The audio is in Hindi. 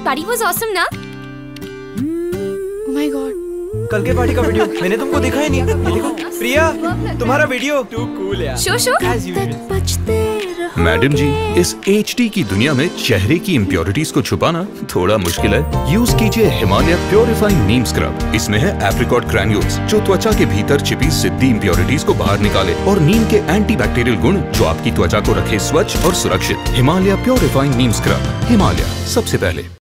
पार्टी वाज ऑसम ना? Oh my god. कल के पार्टी का वीडियो मैंने तुमको दिखा ही नहीं। ये देखो प्रिया, तुम्हारा वीडियो। टू कूल यार। Show As usual। Madam ji, इस HD की दुनिया में चेहरे की इम्प्योरिटीज को छुपाना थोड़ा मुश्किल है। यूज कीजिए हिमालय प्योरिफाइंग नीम स्क्रब। इसमें है एप्रिकॉट ग्रैन्यूल्स जो त्वचा के भीतर छिपी जिद्दी इम्प्योरिटीज को बाहर निकाले, और नीम के एंटीबैक्टीरियल गुण जो आपकी त्वचा को रखे स्वच्छ और सुरक्षित। हिमालय प्योरिफाइंग नीम स्क्रब। हिमालय सबसे पहले।